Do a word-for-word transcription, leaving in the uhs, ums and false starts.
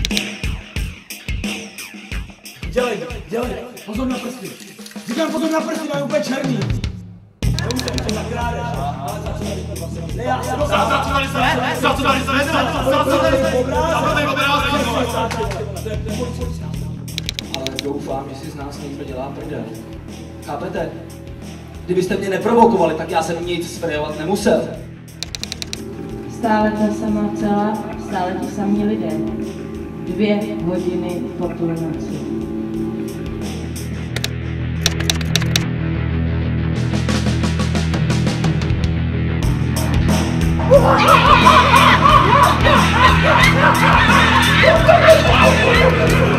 Dělej, dělej, pozor na prsty. Říkám pozor na prsty, mají úplně černý. Nemusím, že tak krádeš, ale začínali to vlastně. Ne, já jsem... Začínali se, začínali se, začínali se, zaprodej obrázek. Ale doufám, že si z nás někdo dělá prdel. Chápete? Kdybyste mě neprovokovali, tak já jsem nic sprejovat nemusel. Stále ta samá celá, stále ti samí lidé. Dvě hodiny po půlnoci. Oh,